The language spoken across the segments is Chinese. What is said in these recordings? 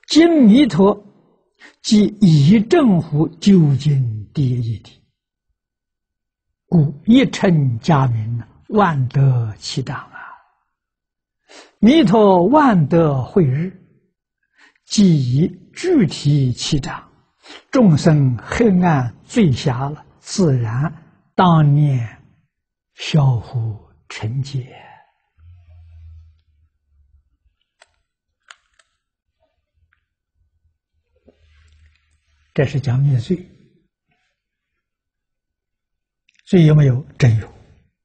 今弥陀即以正乎究竟第一义谛，故一称假名，万德齐当啊！弥陀万德会日，即以具体齐掌，众生黑暗罪狭了，自然当念消乎成解。这是讲灭罪，罪有没有？真有。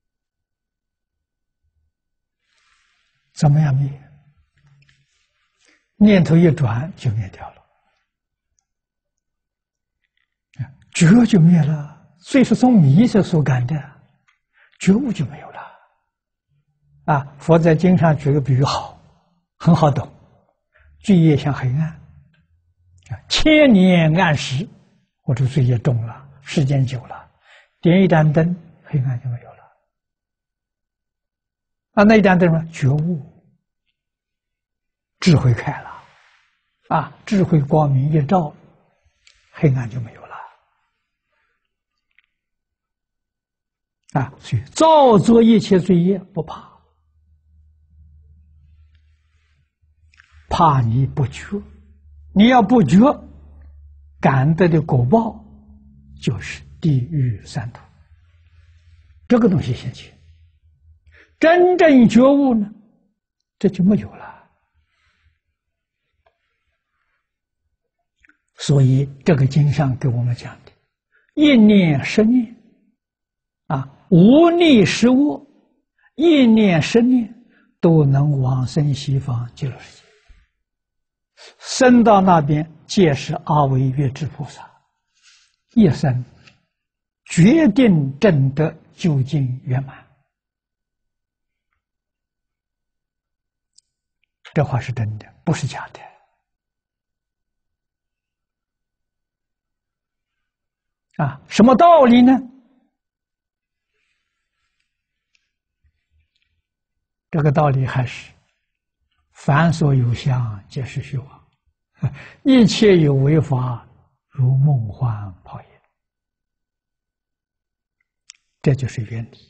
怎么样灭？念头一转就灭掉了，觉就灭了。罪是从迷色所感的，觉悟就没有了。啊，佛在经上举个比喻好，很好懂。罪业像黑暗。千年暗时，我这罪业重了，时间久了，点一盏灯，黑暗就没有了。啊，那一盏灯什么？觉悟，智慧开了，啊，智慧光明一照，黑暗就没有了。啊，所以造作一切罪业不怕，怕你不觉。你要不觉，感得的果报就是地狱三途。这个东西先去，真正觉悟呢，这就没有了。所以这个经上给我们讲的，一念十念，啊，无逆十恶，一念十念都能往生西方极乐世界。生到那边皆是阿惟越致菩萨，一生决定证得究竟圆满。这话是真的，不是假的。啊，什么道理呢？这个道理还是凡所有相，皆是虚妄。一切有为法，如梦幻泡影。这就是原理。